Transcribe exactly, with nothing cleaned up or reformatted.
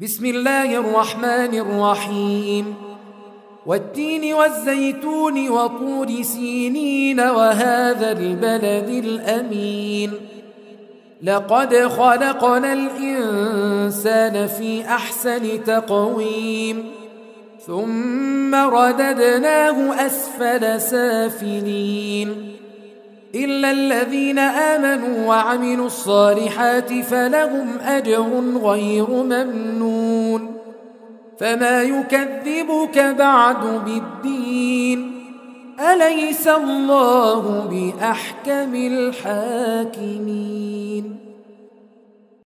بسم الله الرحمن الرحيم والتين والزيتون وطور سينين وهذا البلد الأمين لقد خلقنا الإنسان في أحسن تقويم ثم رددناه أسفل سافلين إلا الذين آمنوا وعملوا الصالحات فلهم أجر غير ممنون فما يكذبك بعد بالدين أليس الله بأحكم الحاكمين.